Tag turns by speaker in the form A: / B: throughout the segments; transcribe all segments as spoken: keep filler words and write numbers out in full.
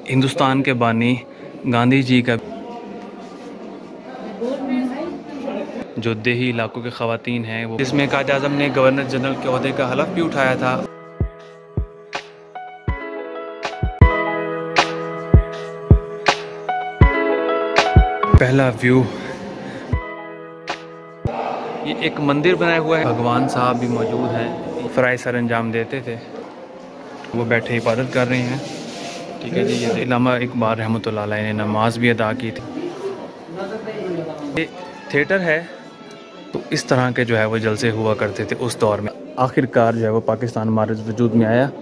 A: हिंदुस्तान के बानी गांधी जी का जो देही इलाकों के ख़वातीन हैं वो, जिसमें कायद आज़म ने गवर्नर जनरल के ओहदे का हलफ भी उठाया था। पहला व्यू, ये एक मंदिर बनाया हुआ है, भगवान साहब भी मौजूद हैं, फ़राइज़ सर अंजाम देते थे, वो बैठे इबादत कर रहे हैं। ठीक है जी, ये इलामा इकबाल रहमतुल्लाह अलैह ने नमाज भी अदा की थी। ये थिएटर है, तो इस तरह के जो है वो जलसे हुआ करते थे उस दौर में। आखिरकार जो है वो पाकिस्तान हमारे वजूद में आया,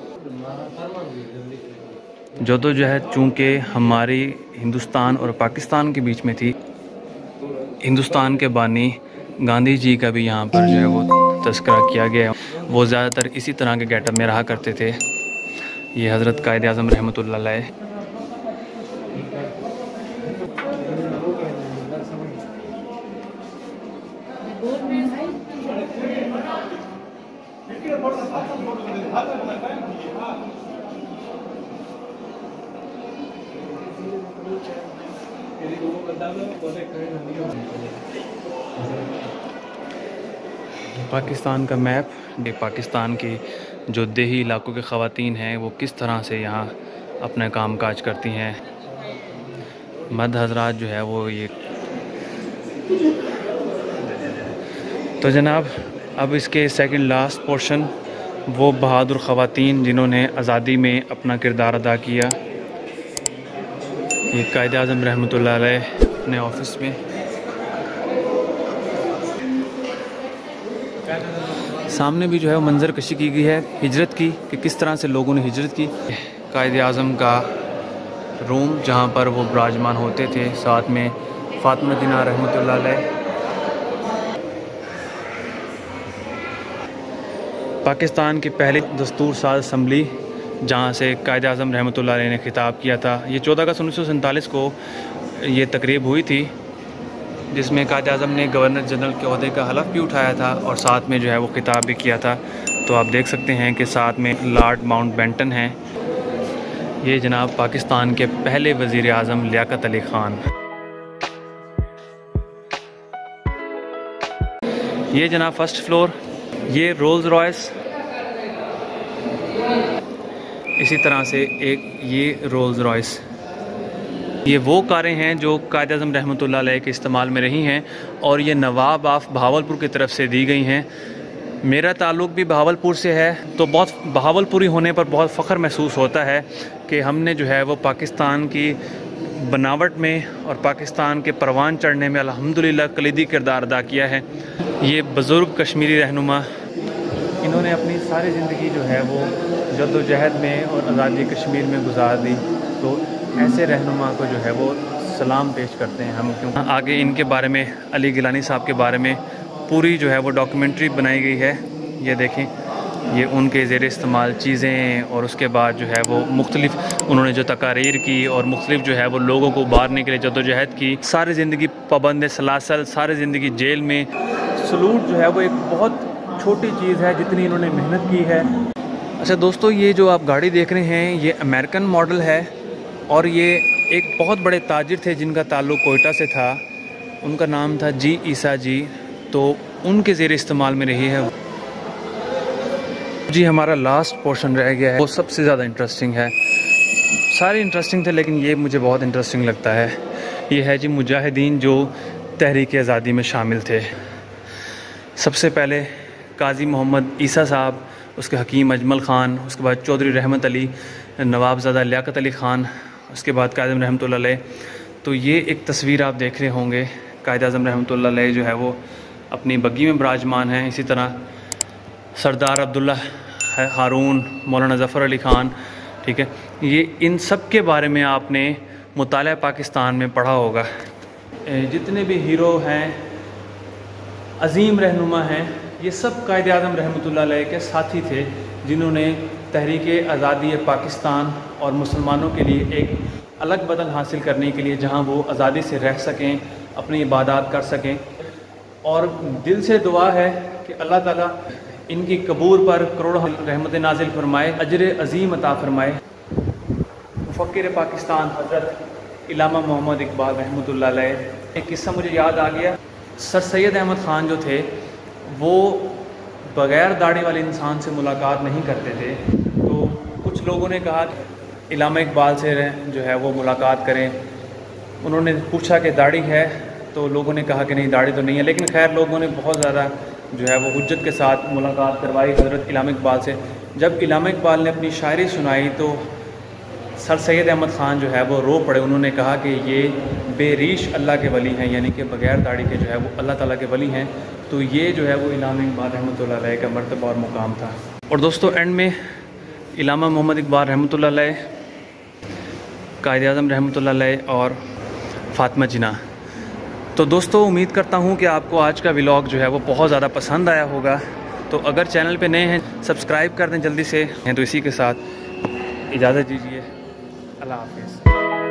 A: जो तो जो है चूँकि हमारी हिंदुस्तान और पाकिस्तान के बीच में थी। हिंदुस्तान के बानी गांधी जी का भी यहाँ पर जो है वो तज़किरा किया गया। वो ज़्यादातर इसी तरह के गेटअप में रहा करते थे। ये हज़रत कायद आज़म रहमतुल्लाह अलैह। पाकिस्तान का मैप, ये पाकिस्तान की जो देही इलाकों के ख़वातीन हैं वो किस तरह से यहाँ अपना काम काज करती हैं। मर्द हजरात जो है वो ये। तो जनाब अब इसके सेकंड लास्ट पोर्शन, वो बहादुर ख़वातीन जिन्होंने आज़ादी में अपना किरदार अदा किया। ये कायद आज़म रहमतुल्लाह अलैह अपने ऑफिस में। सामने भी जो है मंजर कशी की गई है हिजरत की, कि किस तरह से लोगों ने हिजरत की। कायद आज़म का रूम जहाँ पर वो विराजमान होते थे, साथ में फ़ातिमा ज़हरा रहमतुल्लाह अलैह। पाकिस्तान की पहली दस्तूर साज असम्बली जहाँ से कायद आज़म रहमतुल्लाह अलैह ने खिताब किया था। ये चौदह अगस्त उन्नीस सौ सैंतालीस को ये तकरीब हुई थी, जिसमें कायद आज़म ने गवर्नर जनरल के ओहदे का हलफ भी उठाया था और साथ में जो है वो खिताब भी किया था। तो आप देख सकते हैं कि साथ में लॉर्ड माउंटबेटन हैं। ये जनाब पाकिस्तान के पहले वज़ीर आज़म लियाकत अली ख़ान। ये जनाब फर्स्ट फ्लोर, ये रोल्स रॉयस। इसी तरह से एक ये रोल्स रॉयस। ये वो कारें हैं जो कायद आज़म रहमतुल्लाह अलैह के इस्तेमाल में रही हैं और ये नवाब ऑफ बहावलपुर की तरफ से दी गई हैं। मेरा ताल्लुक़ भी बहावलपुर से है, तो बहुत बहावलपुरी होने पर बहुत फ़ख्र महसूस होता है कि हमने जो है वो पाकिस्तान की बनावट में और पाकिस्तान के परवान चढ़ने में अल्हम्दुलिल्लाह कलीदी किरदार अदा किया है। ये बुज़ुर्ग कश्मीरी रहनुमा, इन्होंने अपनी सारी ज़िंदगी जो है वो जद्दोजहद में और आज़ादी कश्मीर में गुजार दी। तो ऐसे रहनुमा को जो है वो सलाम पेश करते हैं हम। क्यों आगे इनके बारे में, अली गिलानी साहब के बारे में पूरी जो है वो डॉक्यूमेंट्री बनाई गई है। ये देखें, ये उनके ज़ेर इस्तेमाल चीज़ें, और उसके बाद जो है वो मुख्तलिफ उन्होंने जो तकारीर की और मुख्तलिफ जो है वो लोगों को उबारने के लिए जद्दोजहद की। सारी ज़िंदगी पाबंद सलासल, सारी ज़िंदगी जेल में। सलूट जो है वो एक बहुत छोटी चीज़ है जितनी इन्होंने मेहनत की है। अच्छा दोस्तों, ये जो आप गाड़ी देख रहे हैं ये अमेरिकन मॉडल है और ये एक बहुत बड़े ताजिर थे जिनका ताल्लुक़ कोयटा से था। उनका नाम था जी ईसा जी, तो उनके ज़ेर इस्तेमाल में रही है। जी हमारा लास्ट पोर्शन रह गया है, वो सबसे ज़्यादा इंटरेस्टिंग है। सारे इंटरेस्टिंग थे लेकिन ये मुझे बहुत इंटरेस्टिंग लगता है। ये है जी मुजाहिदीन जो तहरीक आज़ादी में शामिल थे। सबसे पहले काजी मोहम्मद ईसा साहब, उसके हकीम अजमल ख़ान, उसके बाद चौधरी रहमत अली, नवाबज़ादा लियाकत अली ख़ान, उसके बाद कायद आज़म रहमतुल्लाह अलैह। तो ये एक तस्वीर आप देख रहे होंगे, कायद आज़म रहमतुल्लाह अलैह जो है वो अपनी बग्गी में विराजमान हैं। इसी तरह सरदार अब्दुल्ला हारून, मौलाना ज़फ़र अली ख़ान, ठीक है। ये इन सब के बारे में आपने मुताला पाकिस्तान में पढ़ा होगा। जितने भी हीरो हैं, अजीम रहनुमा हैं, ये सब कायद आज़म रहमतुल्लाह अलैह के साथी थे जिन्होंने तहरीक आज़ादी पाकिस्तान और मुसलमानों के लिए एक अलग वतन हासिल करने के लिए, जहां वो आज़ादी से रह सकें, अपनी इबादत कर सकें। और दिल से दुआ है कि अल्लाह ताला इनकी कबूर पर करोड़ों रहमत नाजिल फरमाए, अजर अज़ीम अता फरमाए। फ़कीर पाकिस्तान हज़रत इलामा मोहम्मद इकबाल रहमतुल्लाह अलैह। एक किस्सा मुझे याद आ गया। सर सैयद अहमद ख़ान जो थे वो बग़ैर दाढ़ी वाले इंसान से मुलाकात नहीं करते थे। तो कुछ लोगों ने कहा इलामा इकबाल से जो है वो मुलाकात करें। उन्होंने पूछा कि दाढ़ी है, तो लोगों ने कहा कि नहीं दाढ़ी तो नहीं है। लेकिन खैर लोगों ने बहुत ज़्यादा जो है वो हुज्जत के साथ मुलाकात करवाई हज़रत इलामा इकबाल से। जब इलामा इकबाल ने अपनी शायरी सुनाई तो सर सैयद अहमद ख़ान जो है वो रो पड़े। उन्होंने कहा कि ये बेरीश अल्लाह के वली हैं, यानी कि बग़ैर दाढ़ी के जो है वो अल्लाह ताला के वली हैं। तो ये जो है वो इलामा इकबाल रहमतुल्लाह अलैह का मर्तबा और मुकाम था। और दोस्तों एंड में इलामा मोहम्मद इकबाल रहमतुल्लाह अलैह, कायद आज़म रहमतुल्लाह अलैह और फ़ातिमा जिन्ना। तो दोस्तों उम्मीद करता हूँ कि आपको आज का व्लॉग जो है वो बहुत ज़्यादा पसंद आया होगा। तो अगर चैनल पे नए हैं सब्सक्राइब कर दें जल्दी से। तो इसी के साथ इजाज़त दीजिए। अल्लाह हाफ़िज़।